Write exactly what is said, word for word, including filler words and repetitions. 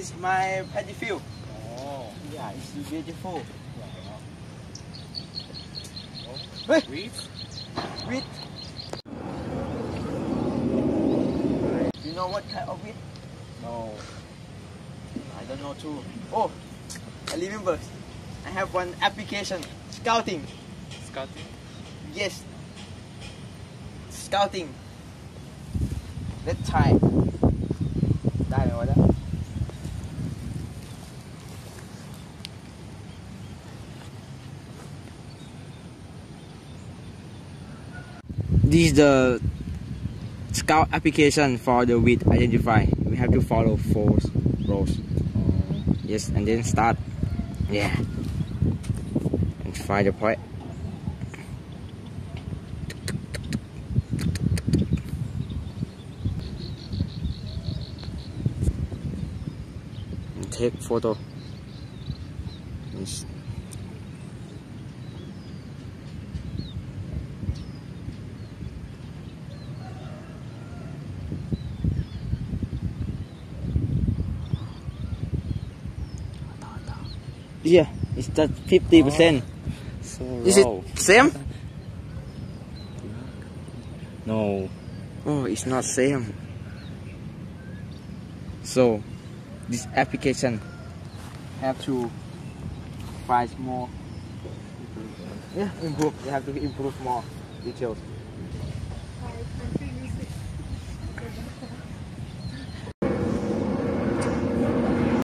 is my paddy field. Oh. Yeah, it's beautiful. Yeah. Hey, Wheat? wheat. You know what kind of wheat? No. I don't know too. Oh, I remember. I have one application. Scouting. Scouting? Yes. Scouting. Let's try. ได้ไหมวะเนี่ย This is the scout application for the weed identify. We have to follow four rows. Yes, and then start. Yeah. And find the point. And take photo. Yes. Yeah, it's just fifty percent. So Is it same? No. Oh, it's not same. So, this application have to find more. Yeah, improve. You have to improve more details. Five country